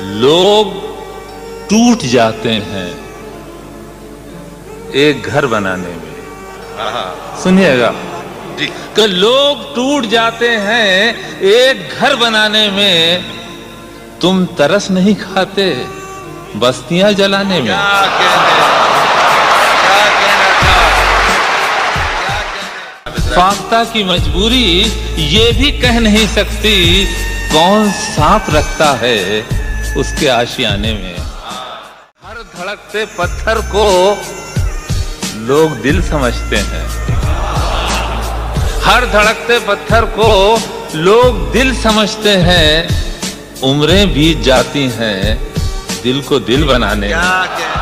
लोग टूट जाते हैं एक घर बनाने में। सुनिएगा कि लोग टूट जाते हैं एक घर बनाने में, तुम तरस नहीं खाते बस्तियां जलाने में। फाख्ता की मजबूरी ये भी कह नहीं सकती कौन सांप रखता है उसके आशियाने में। हर धड़कते पत्थर को लोग दिल समझते हैं, हर धड़कते पत्थर को लोग दिल समझते हैं। उम्रें बीत जाती हैं दिल को दिल बनाने में।